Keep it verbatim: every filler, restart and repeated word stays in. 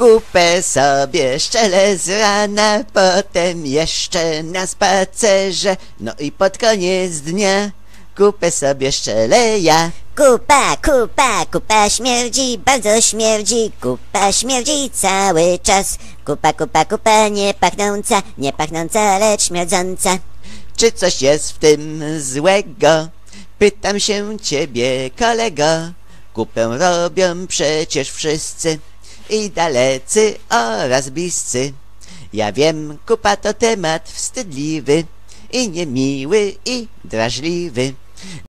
Kupę sobie szczelę z rana, potem jeszcze na spacerze, no i pod koniec dnia kupę sobie szczelę ja. Kupa, kupa, kupa śmierdzi, bardzo śmierdzi, kupa śmierdzi cały czas. Kupa, kupa, kupa nie pachnąca, nie pachnąca, lecz śmierdząca. Czy coś jest w tym złego? Pytam się ciebie, kolego. Kupę robią przecież wszyscy, i dalecy oraz bliscy. Ja wiem, kupa to temat wstydliwy i niemiły i drażliwy.